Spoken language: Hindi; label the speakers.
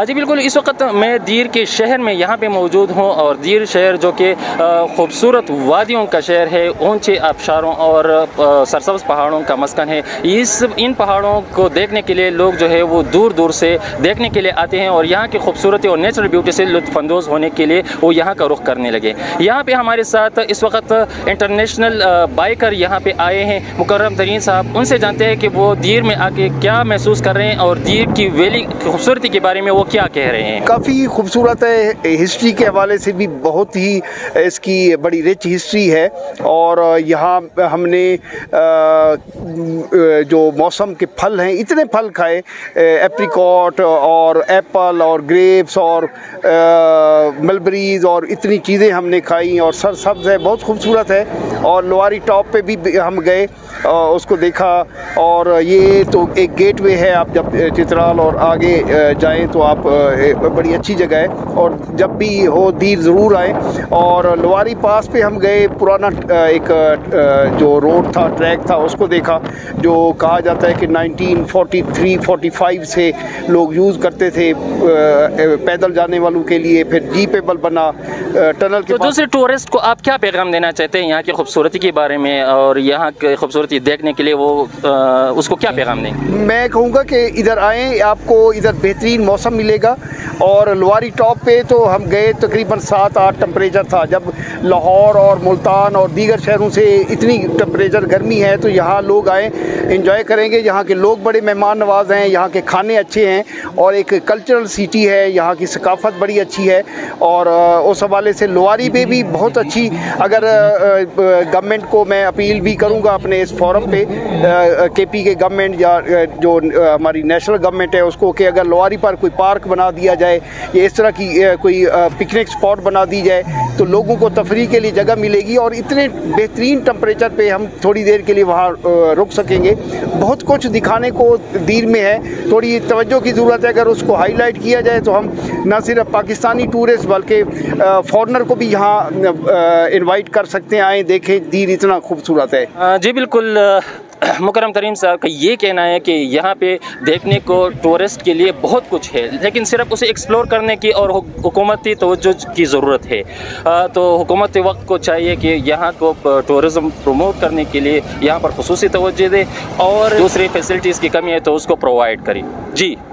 Speaker 1: जी बिल्कुल, इस वक्त मैं दीर के शहर में यहाँ पे मौजूद हूँ और दीर शहर जो कि खूबसूरत वादियों का शहर है, ऊंचे आबशारों और सरसब्ज़ पहाड़ों का मस्कन है। इन पहाड़ों को देखने के लिए लोग जो है वो दूर दूर से देखने के लिए आते हैं और यहाँ की खूबसूरती और नेचुरल ब्यूटी से लुत्फ़अंदोज़ होने के लिए वो यहाँ का रुख करने लगे। यहाँ पे हमारे साथ इस वक्त इंटरनेशनल बाइकर यहाँ पे आए हैं, मुकर्रम तरीन साहब। उनसे जानते हैं कि वो दीर में आके क्या महसूस कर रहे हैं और दीर की वैली खूबसूरती के बारे में वो क्या कह रहे हैं।
Speaker 2: काफ़ी खूबसूरत है, हिस्ट्री के हवाले से भी बहुत ही इसकी बड़ी रिच हिस्ट्री है। और यहाँ हमने जो मौसम के फल हैं, इतने फल खाए, एप्रिकॉट और एप्पल और ग्रेप्स और मलबरीज और इतनी चीज़ें हमने खाई और सरसब्ज़ है, बहुत खूबसूरत है। और लोहारी टॉप पे भी हम गए, उसको देखा। और ये तो एक गेटवे है, आप जब चित्राल और आगे जाएं तो आप बड़ी अच्छी जगह है। और जब भी हो दीर ज़रूर आएँ। और लोहारी पास पे हम गए, पुराना एक जो रोड था, ट्रैक था, उसको देखा, जो कहा जाता है कि 1943-45 से लोग यूज़ करते थे पैदल जाने वालों के लिए। फिर जीपेबल बना टनल के।
Speaker 1: तो दूसरे टूरिस्ट को आप क्या पैगाम देना चाहते हैं यहाँ की खूबसूरती के बारे में और यहाँ की खूबसूरती देखने के लिए वो उसको क्या पैगाम देंगे?
Speaker 2: मैं कहूँगा कि इधर आएँ, आपको इधर बेहतरीन मौसम मिलेगा। और लोहारी टॉप पे तो हम गए, तकरीबन 7-8 टेम्परेचर था। जब लाहौर और मुल्तान और दीगर शहरों से इतनी टेम्परेचर गर्मी है, तो यहाँ लोग आए, इंजॉय करेंगे। यहाँ के लोग बड़े मेहमान नवाज हैं, यहाँ के खाने अच्छे हैं और एक कल्चरल सिटी है, यहाँ की सकाफ़त बड़ी अच्छी है। और उस हवाले से लोहारी पे भी बहुत अच्छी, अगर गवर्नमेंट को मैं अपील भी करूँगा अपने इस फोरम पे, KP के गवर्नमेंट या जो हमारी नेशनल गवर्नमेंट है उसको, कि अगर लोहारी पर कोई पार्क बना दिया जाए या इस तरह की कोई पिकनिक स्पॉट बना दी जाए, तो लोगों को तफरी के लिए जगह मिलेगी। और इतने बेहतरीन टेम्परेचर पे हम थोड़ी देर के लिए वहाँ रुक सकेंगे। बहुत कुछ दिखाने को दीर में है, थोड़ी तवज्जो की ज़रूरत है। अगर उसको हाईलाइट किया जाए तो हम न सिर्फ पाकिस्तानी टूरिस्ट बल्कि फॉरेनर को भी यहाँ इनवाइट कर सकते हैं, आएँ देखें, दीर इतना खूबसूरत है।
Speaker 1: जी बिल्कुल, मुकर्रम तरीन साहब का ये कहना है कि यहाँ पे देखने को टूरिस्ट के लिए बहुत कुछ है, लेकिन सिर्फ उसे एक्सप्लोर करने की और हुकूमती तवज्जो की ज़रूरत है। तो हुकूमत वक्त को चाहिए कि यहाँ को टूरिज़म प्रमोट करने के लिए यहाँ पर खुसूसी तवज्जो दे और दूसरी फैसिलिटीज़ की कमी है तो उसको प्रोवाइड करें। जी।